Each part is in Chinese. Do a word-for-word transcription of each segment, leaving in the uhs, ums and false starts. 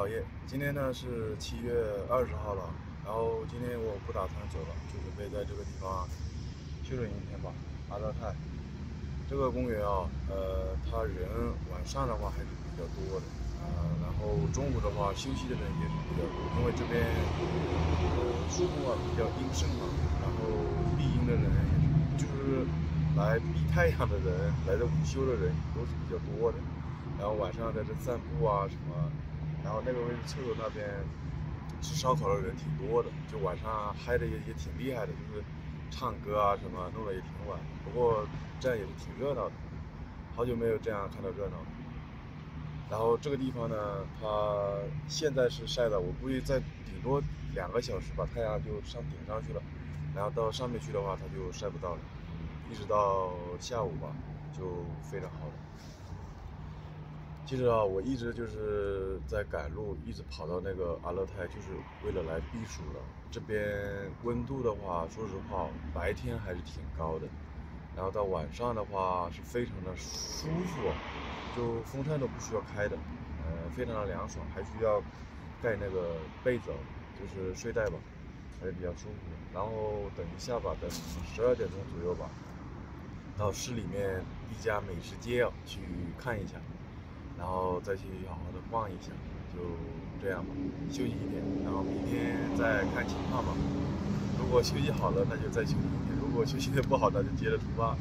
老叶。今天呢是七月二十号了，然后今天我不打算走了，就准备在这个地方休整一天吧。阿勒泰这个公园啊，呃，它人晚上的话还是比较多的，呃，然后中午的话休息的人也是比较多，因为这边呃树木啊比较阴盛嘛，然后避阴的人也是，就是来避太阳的人，来这午休的人都是比较多的。然后晚上在这散步啊什么，然后那个位置厕所那边吃烧烤的人挺多的，就晚上嗨的也也挺厉害的，就是唱歌啊什么弄得也挺晚，不过这样也是挺热闹的，好久没有这样看到热闹了。然后这个地方呢，它现在是晒的，我估计再顶多两个小时吧，太阳就上顶上去了，然后到上面去的话，它就晒不到了，一直到下午吧，就非常好了。其实啊，我一直就是在赶路，一直跑到那个阿勒泰，就是为了来避暑了。这边温度的话，说实话，白天还是挺高的，然后到晚上的话是非常的舒服，就风扇都不需要开的，呃，非常的凉爽，还需要盖那个被子，就是睡袋吧，还是比较舒服的。然后等一下吧，等十二点钟左右吧，到市里面一家美食街啊去看一下。然后再去好好的逛一下，就这样吧，休息一天，然后明天再看情况吧。如果休息好了，那就再休息一天；如果休息的不好，那就接着出发。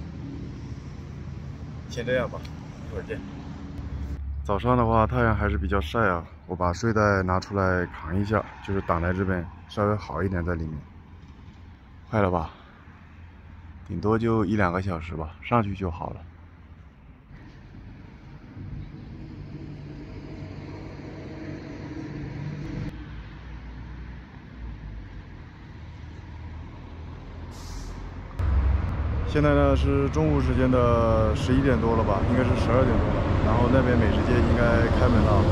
先这样吧，一会儿见。早上的话，太阳还是比较晒啊，我把睡袋拿出来扛一下，就是挡在这边，稍微好一点在里面。快了吧？顶多就一两个小时吧，上去就好了。现在呢是中午时间的十一点多了吧，应该是十二点多了。然后那边美食街应该开门了，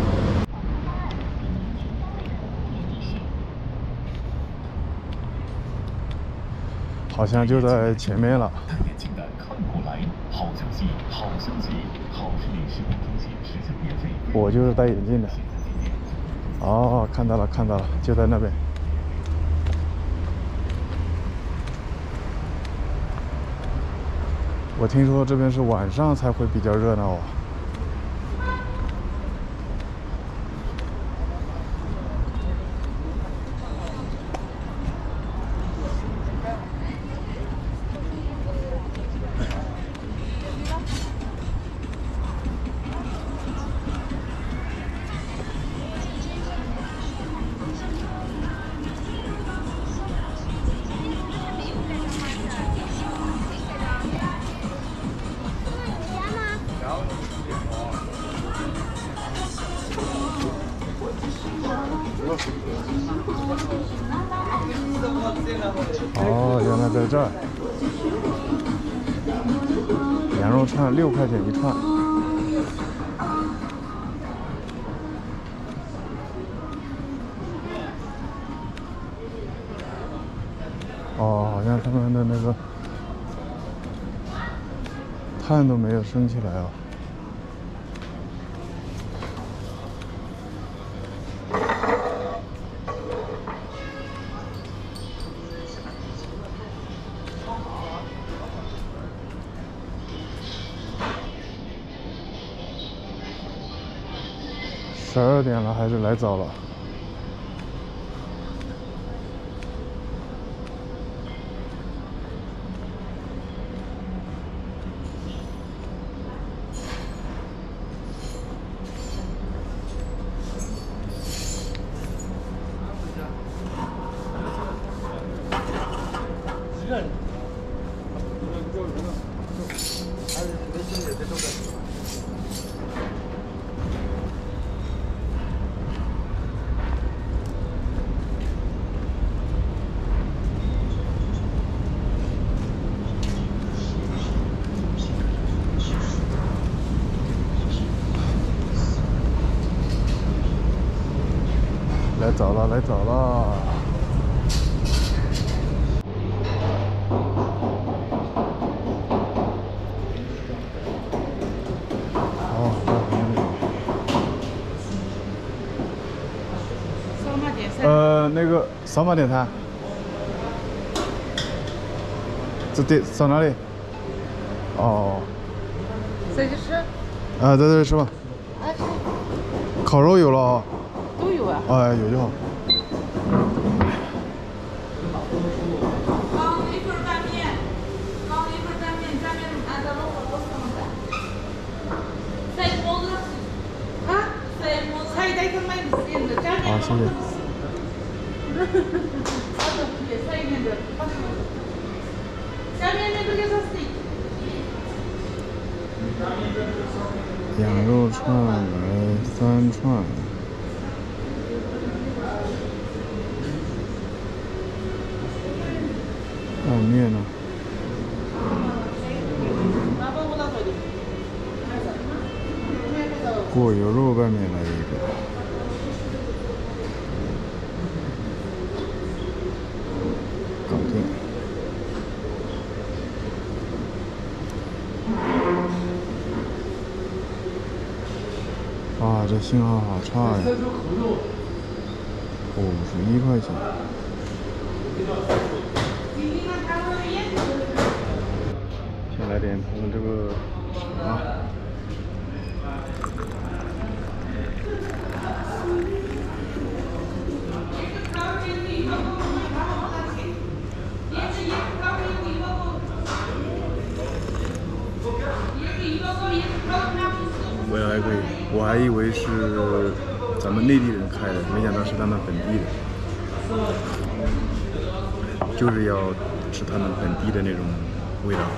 好像就在前面了。 戴眼镜的看过来，好消息，好消息，好视力视光中心实现免费。 我就是戴眼镜的。哦，看到了，看到了，就在那边。我听说这边是晚上才会比较热闹啊。哦，原来在这儿。羊肉串六块钱一串。哦，好像他们的那个炭都没有升起来啊。十二点了，还是来早了。来早了，来早了。好，到这里。 呃，那个扫码点餐。这点扫哪里？哦。 谁去吃？ 啊，在这里吃吧。 啊，吃。 烤肉有了啊。 都有啊。 哎，有就好。 刚一份拌面，刚一份拌面，拌面按照我我怎么的？再包子。啊？再包子。再带个麦子馅的，加点。 好，谢谢。 好的，也再一点的。下面那个叫啥子？ 羊肉串来三串。拌面呢？过油肉拌面来一个。搞定。啊，这信号好差呀！五十一块钱。先来点他们这个茶。我也还可以，我还以为是咱们内地人开的，没想到是他们本地的，就是要吃他们本地的那种味道。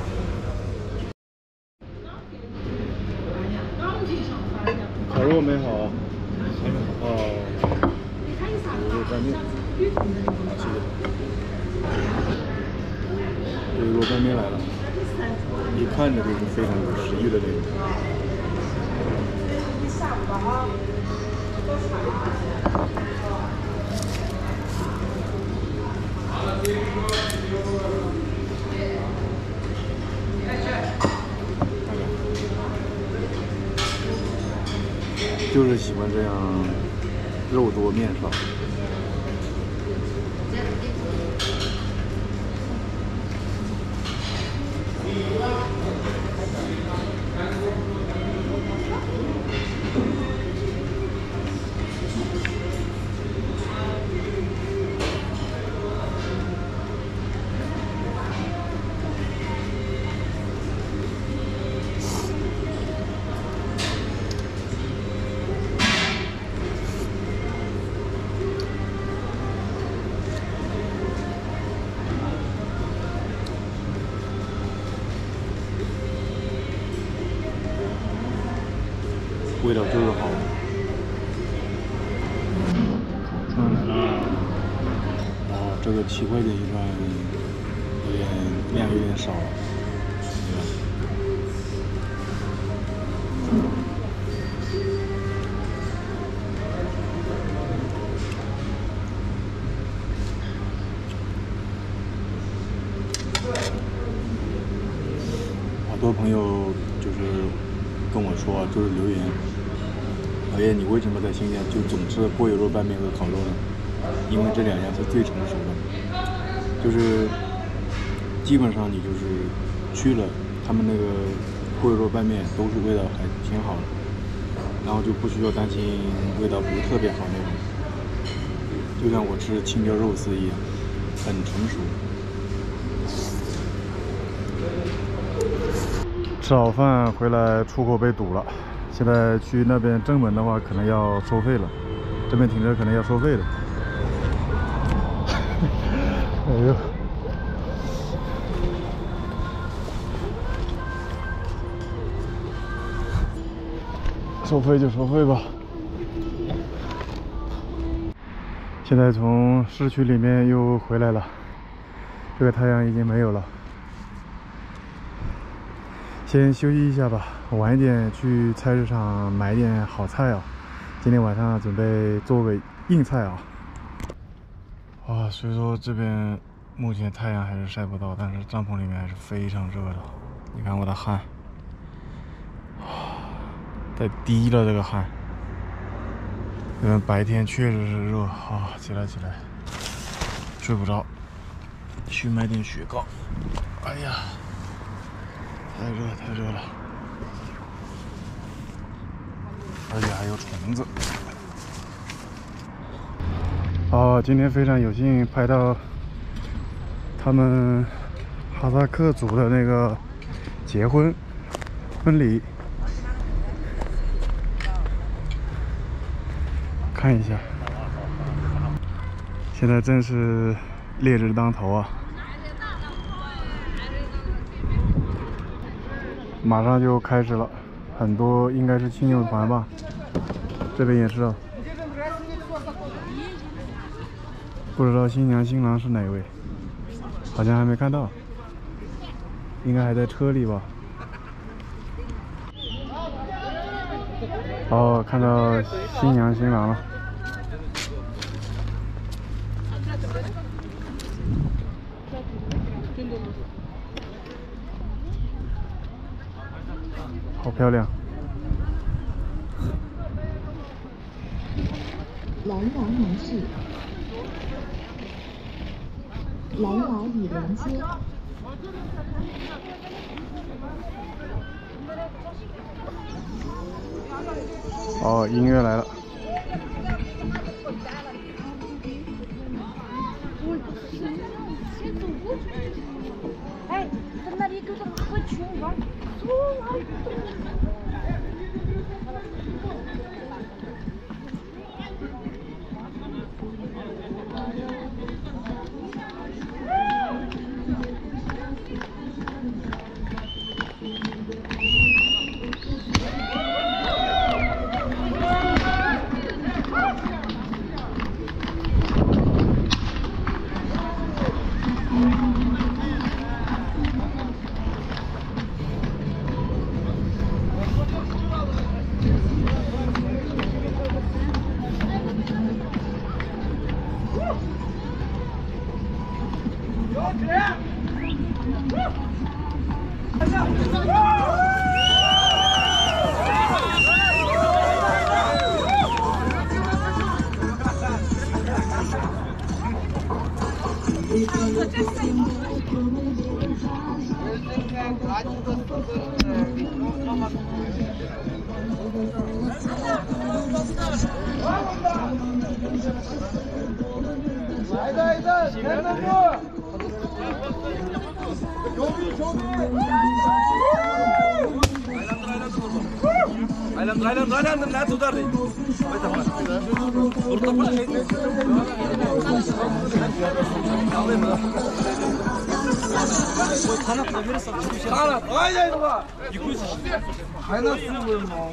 烤肉没好，哦，牛肉拌面，好，谢谢。牛肉拌面来了，一看着就是非常有食欲的那种。就是喜欢这样肉多面少。味道就是好。烤串来了，哦，这个七块钱一串，有点量有点少了，对吧？好多朋友就是跟我说，就是留言。老爷，你为什么在新疆就总吃锅油肉拌面和烤肉呢？因为这两样是最成熟的，就是基本上你就是去了他们那个锅油肉拌面都是味道还挺好的，然后就不需要担心味道不是特别好那种，就像我吃青椒肉丝一样，很成熟。吃好饭回来，出口被堵了。现在去那边正门的话，可能要收费了。这边停车可能要收费的。哎呦！收费就收费吧。现在从市区里面又回来了，这个太阳已经没有了。先休息一下吧，晚一点去菜市场买点好菜啊。今天晚上准备做个硬菜啊。哇，所以说这边目前太阳还是晒不到，但是帐篷里面还是非常热的。你看我的汗，太滴了这个汗。嗯，白天确实是热啊，起来起来。 睡不着，去买点雪糕。哎呀，太热太热了，而且还有虫子。哦，今天非常有幸拍到他们哈萨克族的那个结婚婚礼，看一下。现在正是烈日当头啊，马上就开始了，很多应该是亲友团吧，这边也是啊。不知道新娘新郎是哪位，好像还没看到，应该还在车里吧。哦，看到新娘新郎了。好漂亮！ 蓝牙模式，蓝牙已连接。 哦，音乐来了。 哎，在那里给他们喝群玩， Aynen aynen aynen ne tutar değil. Burada bu şey. Alayım mı? Kanat da verirsen bir şey. Kanat. Aynen bu. Yıkıyorsun. Aynen su koyun mu?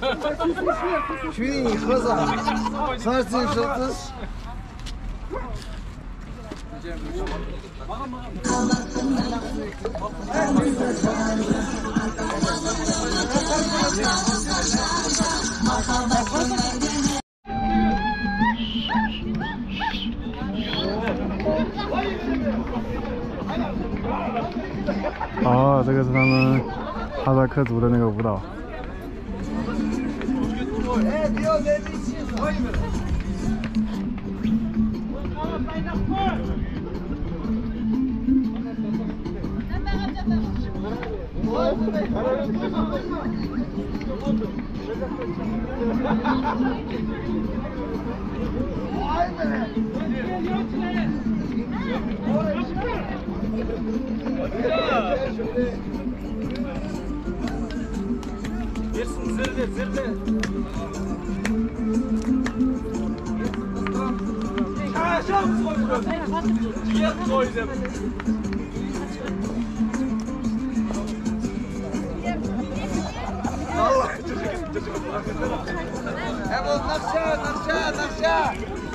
Şunu yıkasa. Sarsın şartız. 哦，这个是他们哈萨克族的那个舞蹈。 Versin zirde zirde. Aşağı mı koyuyorsun? Ciğer koydum. Allah çocuk çocuk. Evet nakşa nakşa nakşa.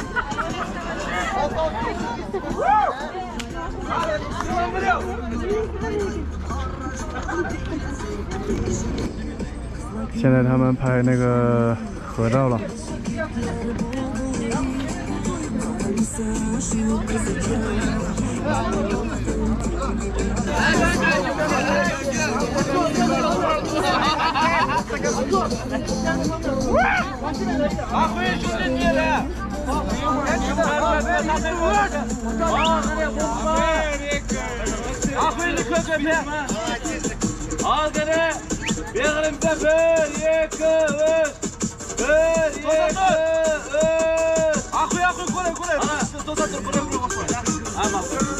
Hadi 现在他们拍那个合照了。 啊，回去训练了。 阿辉，你快快拍！好，哥的，别和你们再拍一个，拍一个，阿辉，阿辉，过来，过来，走走走，过来，过来，我过来。啊嘛。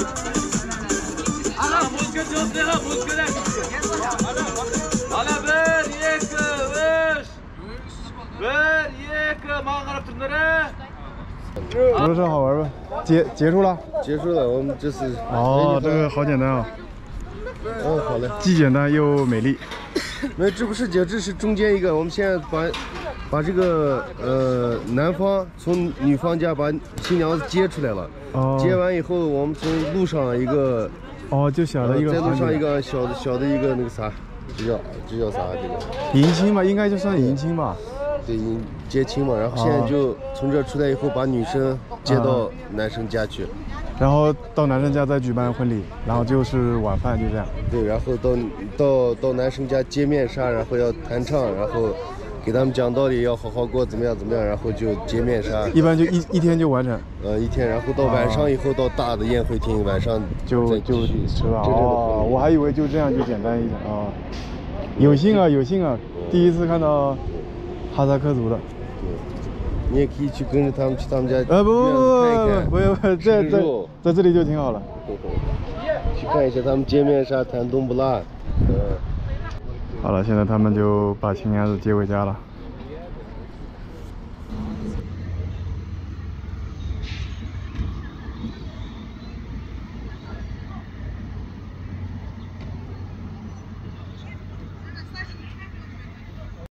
啊，不是跟就是了，不是跟了。好了，拍一个，拍一个，马上来了。 游乐场好玩吗？结结束了？ 结束了，我们这是哦，这个好简单啊！ 哦，好嘞， 既简单又美丽。 没有，这不是结，这是中间一个。我们现在把把这个呃男方从女方家把新娘子接出来了。 哦。 接完以后，我们从路上一个哦，就小的一个、 呃，在路上一个小的小的一个那个啥，这叫这叫啥？这个迎亲嘛，应该就算迎亲吧。 对，迎接亲嘛。然后现在就从这出来以后，把女生接到男生家去。 然后到男生家再举办婚礼，然后就是晚饭，就这样。 对，然后到到到男生家接面纱，然后要弹唱，然后给他们讲道理，要好好过，怎么样怎么样，然后就接面纱。 一般就一一天就完成。 呃，一天，然后到晚上以后到大的宴会厅，晚上就就吃了。哦，我还以为就这样就简单一点啊。有幸啊，有幸啊，第一次看到哈萨克族的。 你也可以去跟着他们去他们家呃不不不不不不，在在在这里就挺好了。 去看一下他们接面纱、弹冬不辣。嗯。 好了，现在他们就把新娘子接回家了。